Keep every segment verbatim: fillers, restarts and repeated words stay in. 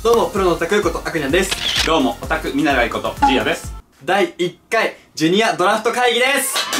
どうも、プロのオタクことあくにゃんです。 どうも、オタク見習いことジーヤです。 だいいっかいジュニアドラフト会議です。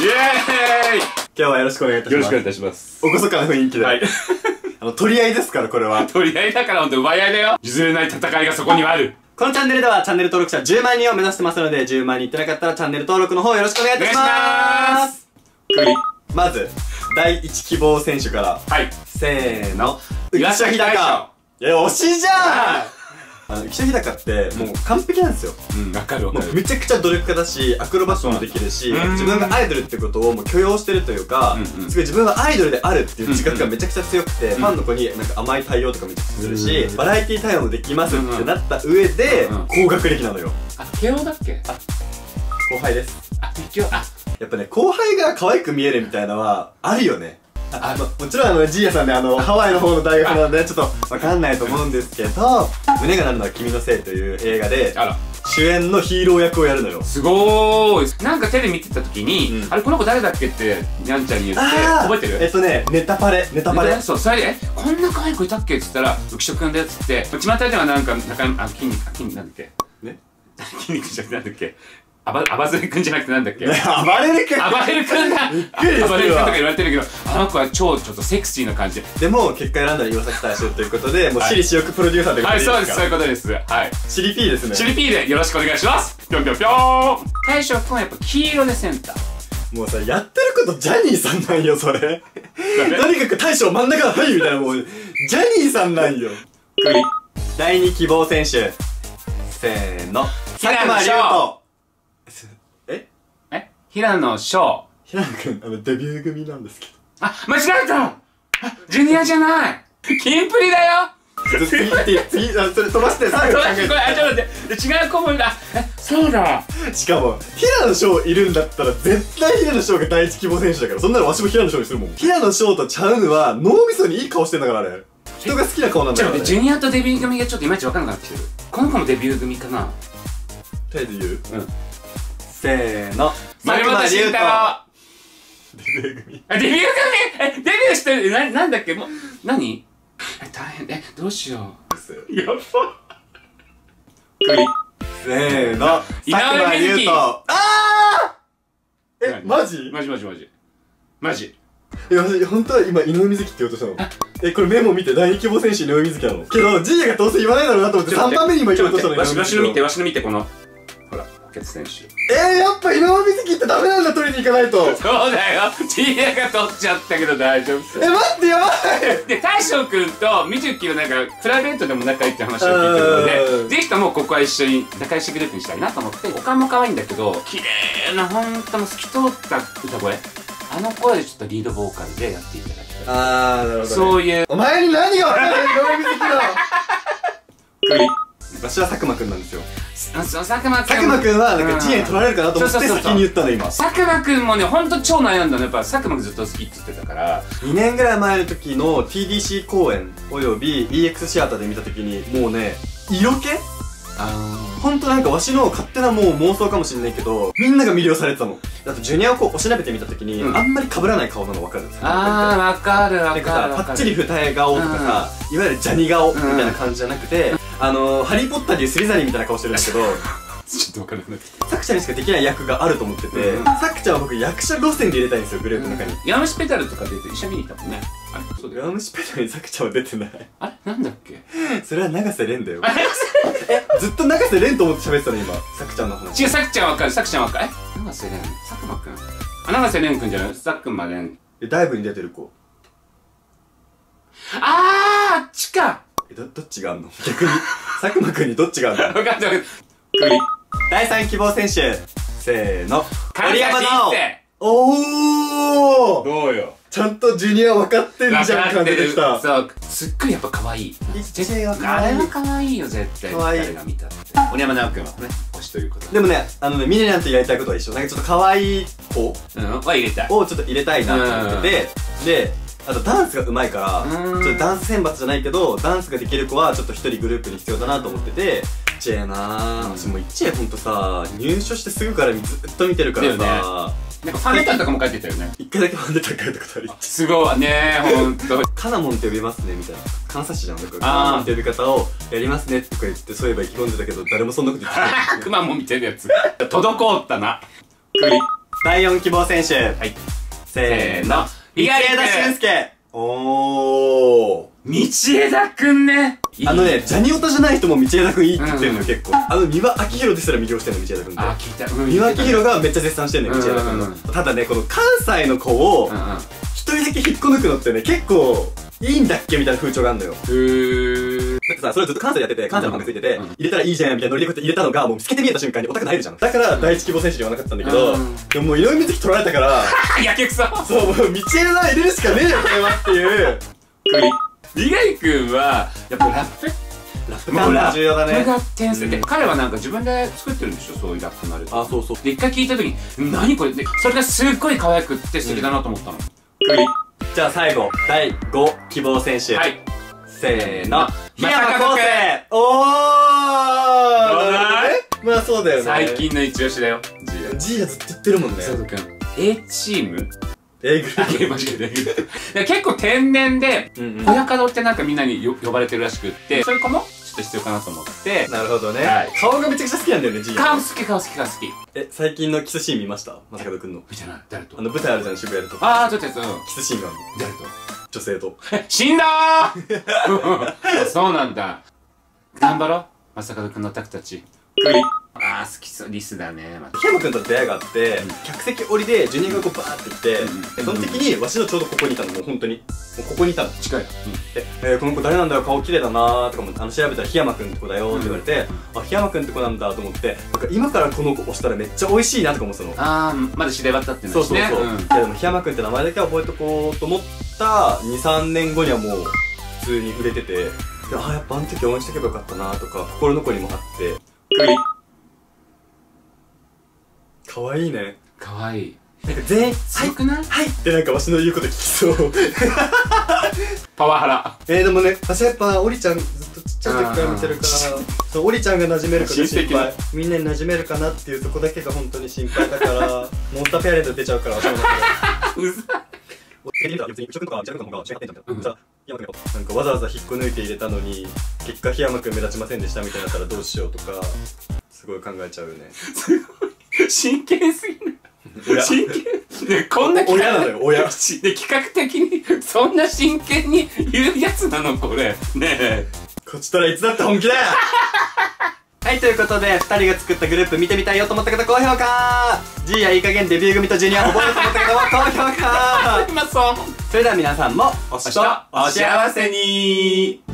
イエーイ。 今日はよろしくお願いいたします。 よろしくお願いいたします。 おこそかな雰囲気で。はい。あの、取り合いですから、これは。 取り合いだからほんと奪い合いだよ。譲れない戦いがそこにはある。 このチャンネルではチャンネル登録者じゅうまんにんを目指してますので、じゅうまんにんいってなかったらチャンネル登録の方よろしくお願いいたします。 クリ。 まず、だいいち希望選手から。 はい。 せーの。 浮所飛貴。いや、惜しいじゃん。あの、浮所飛貴ってもう完璧なんですよ。 うん、わかるわかる。 もうめちゃくちゃ努力家だし、アクロバットもできるし、自分がアイドルってことをもう許容してるというか、すごい自分はアイドルであるっていう自覚がめちゃくちゃ強くて、ファンの子になんか甘い対応とかめちゃくちゃするし、バラエティ対応もできますってなった上で、高学歴なのよ。 あ、慶応だっけ？あ、 後輩です。 あ、一応、あ、 やっぱね、後輩が可愛く見えるみたいなのはあるよね。あ、ま、もちろんあの、ジーヤさんね、あの、ハワイの方の大学なので、ちょっとわかんないと思うんですけど、胸が鳴るのは君のせいという映画で、 あら。 主演のヒーロー役をやるのよ。 すごーい。なんかテレビ見てた時に、あれこの子誰だっけってにゃんちゃんに言って覚えてる？ えっとね、ネタパレ、ネタパレ。 そう、それで、え、こんな可愛い子いたっけって言ったら、浮所くんだよっつって、巷ではなんか、中山、あ、筋肉、筋肉なんだっけ？ね？筋肉じゃなくてなんだっけ？あば、あばずれくんじゃなくてなんだっけ？ あばれるくん。 あばれるくんだ。びっくりするわ。あばれるくんとか言われてるけど、あの子は超ちょっとセクシーな感じ。 でも、結果選んだら岩崎大将ということで、もう私利私欲プロデューサーで。 はい、そうです、そういうことです。はい。 チリピーですね。 チリピーでよろしくお願いします。ぴょんぴょんぴょーん。大将くんはやっぱ黄色でセンター。 もうさ、やってることジャニーさんなんよ、それ。とにかく大将真ん中がはいみたいな、もう、ジャニーさんなんよ。 クリ。 だいに希望選手。せーの。佐久間龍斗。ええ平野翔。 平野くん、あの、デビュー組なんですけど。 あ、間違えた。あ、ジュニアじゃない。キンプリだよ。 次って、次、あ、それ飛ばして、最後考えて。 これ、あ、ちょっと待って。違う子もいる。え、そうだ。 しかも、平野翔いるんだったら、絶対平野翔が第一希望選手だから、そんなのわしも平野翔にするもん。平野翔とちゃうのは、脳みそにいい顔してんだから、あれ。人が好きな顔なんだから、ね。 ちょっと待って、ジュニアとデビュー組がちょっといまいちわかんなくなってきてる。この子もデビュー組かな。 とりあえず言う？ うん。 せーの。 丸本慎太郎。 デビュー組。 あ、デビュー組え、デビューしてるな、なんだっけもう、何え、大変、え、どうしよう。やばっ。クリ。 せーの。 井上瑞稀。 あーえ、マジマジマジマジ。マジ。 いや、本当は今、井上瑞稀って言おうとしたの。え、これメモ見て、だいに希望選手井上瑞稀なの。けど、ジーヤがどうせ言わないだろうなと思って、さんばんめに今言おうとしたのに。 わし、わしの見て、わしの見て、この、ほら、補欠選手。 えー、やっぱ井上瑞稀ってダメなんだ、取りに行かないと。 そうだよ。ジーヤが取っちゃったけど大丈夫。 え、待って、やばい。 で、大将くんとみじゅきはなんか、プライベートでも仲いいって話を聞いてるので、ぜひともここは一緒に仲良しグループにしたいなと思って、他も可愛いんだけど、綺麗な、ほんとも透き通った歌声。あの声でちょっとリードボーカルでやっていただきたい。 あー、なるほど、ね。 そういう。 お前に何が分かる井上瑞稀のクリ。 私は佐久間くんなんですよ。 あ、そう、佐久間くん。 佐久間くんは、なんかジーヤに取られるかなと思って先に言ったの、今。 佐久間くんもね、ほんと超悩んだの。やっぱ佐久間くんずっと好きって言ってたから。 にねんぐらい前の時の ティーディーシー 公演および イーエックス シアターで見た時に、もうね、色気ほんとなんかわしの勝手なもう妄想かもしれないけど、みんなが魅了されてたの。あとジュニアをこうおしなべてみた時に、あんまり被らない顔なの分かるんですよ。 あー、分かる分かる。 なんかさ、パッチリ二重顔とかさ、いわゆるジャニ顔みたいな感じじゃなくて、あの、ハリーポッターでいうスリザリンみたいな顔してるんだけど、 ちょっと分からなくなってきた。 サクちゃんにしかできない役があると思ってて、サクちゃんは僕役者路線で入れたいんですよ、グループの中に。 ヤムシペダルとか出て一緒に見に行ったもんね。あれそうだよ。 ヤムシペダルにサクちゃんは出てない。 あれなんだっけそれは永瀬廉だよ。え、ずっと永瀬廉と思って喋ってたの今、サクちゃんの話。 違う、サクちゃんわかる、サクちゃんわかる。え永瀬廉佐久間くんあ、永瀬廉くんじゃない佐久間廉。 え、ダイブに出てる子。 あー、あっちかえ、ど、どっちがあんの逆に。佐久間くんにどっちがあんの分かった分かった。クリ。 だいさん希望選手。せーの。 森山直太。 おーどうよ。 ちゃんとジュニア分かってるじゃん感じでした。 そう、すっごいやっぱ可愛い。 絶対可愛い。 あれは可愛いよ、絶対。 可愛い。 誰が見たって。森山直君はね、推しということで。 でもね、あのね、ミネランとやりたいことは一緒。なんかちょっと可愛い子うん、は入れたい。 をちょっと入れたいなと思ってて、で、あとダンスが上手いから、ちょっとダンス選抜じゃないけど、ダンスができる子はちょっと一人グループに必要だなと思ってて、一恵なぁ。私もう一恵ほんとさ、入所してすぐからずっと見てるからさ、 なんかファンレターとかも書いてたよね。 一回だけファンレター書いたことある。 すごいねー、ほんと。 カナモンって呼びますねみたいな。関西市じゃん。なんかカあーナモンって呼び方をやりますねとか言って、そういえば意気込んでたけど、誰もそんなこと言ってない。 くまモンみたいなやつ。滞ったな。クリ。 だいよん希望選手。 はい。 せーの。 意外道枝駿佑。おー。 道枝くんね。 あのね、ジャニオタじゃない人も道枝くんいいって言ってるのよ、結構。あの、三輪明宏ですら魅了してんの、道枝くんって。 あ、聞いた。 三輪明宏がめっちゃ絶賛してんのよ、道枝くんの。ただね、この関西の子を、一人だけ引っこ抜くのってね、結構、いいんだっけみたいな風潮があるのよ。へー。だってさ、それずっと関西でやってて、関西の番組ついてて、入れたらいいじゃんみたいなノリでこうやって入れたのが、もう透けて見えた瞬間にオタクなれるじゃん。だから、第一希望選手に言わなかったんだけど、でももう井上瑞稀取られたから、 やけくそそう、もう道枝入れるしかねえよ、これはっていう。 クリ。リガイ君は、やっぱラップラップが重要だね。 ラップが天才で、彼はなんか自分で作ってるんでしょ、そういうラップなる。 あ、そうそう。 で、一回聞いたときに、何これで、それがすっごい可愛くって素敵だなと思ったの。クリ。 じゃあ最後、だいご希望選手。はい。せーの。檜山康生。おー。 どうだい？ まあそうだよね。 最近の一押しだよ、ジーヤ。 ジーヤずっと言ってるもんね。 そうくん。A チーム A グループ。 間違えた。結構天然で、親門ってなんかみんなに呼ばれてるらしくって、そういう子もちょっと必要かなと思って。 なるほどね。顔がめちゃくちゃ好きなんだよね、ジーヤ。 顔好き、顔好き、顔好き。 え、最近のキスシーン見ました？正門くんの。 見てない。誰と？ あの舞台あるじゃん、渋谷でと。 あー、ちょっとやつ、うん。 キスシーンがあるの。 誰と？ 女性と。 死んだーそうなんだ。頑張ろう。正門くんのオタクたち。クリ。あー、好きそう。リスだね。 檜山くんと出会いがあって、客席降りでジュニアがこうバーって来て、その時にわしのちょうどここにいたの、もう本当に。もうここにいたの。 近い。 で、えー、この子誰なんだよ、顔綺麗だなーとかも、あの、調べたら檜山くんって子だよって言われて、あ、檜山くんって子なんだと思って、なんか今からこの子押したらめっちゃ美味しいなとか思ってたの。 あー、まだ知ればったってそうそうそう。いやでも檜山くんって名前だけは覚えとこうと思ったに、さんねんごにはもう普通に売れてて、で、あ、やっぱあの時応援しとけばよかったなとか、心残りもあって。 クリ。 かわいいね。 かわいい。 なんか全員、 強くない？ はいってなんかわしの言うこと聞きそう。 パワハラ。 えーでもね、私やっぱ、オリちゃんずっとちっちゃい時から見てるから、そう、オリちゃんが馴染めるかが心配。みんなに馴染めるかなっていうとこだけが本当に心配だから、モンスターペアレント出ちゃうから、私の中で。 うざい。 別に浮所くんとか内山くんの方が違ってんじゃん。さ、檜山くんなんかわざわざ引っこ抜いて入れたのに、結果檜山くん目立ちませんでしたみたいになったらどうしようとか、すごい考えちゃうよね。 すごい。真剣すぎる。真剣ね、こんな親なのよ、親。 で、企画的に、そんな真剣に言うやつなのこれ。ねえ。 こっちとらいつだって本気だよはい、ということで、二人が作ったグループ見てみたいよと思った方高評価 G やいい加減デビュー組とジュニア覚えると思った方は高評価今そう。 それでは皆さんも、おしとお幸せに。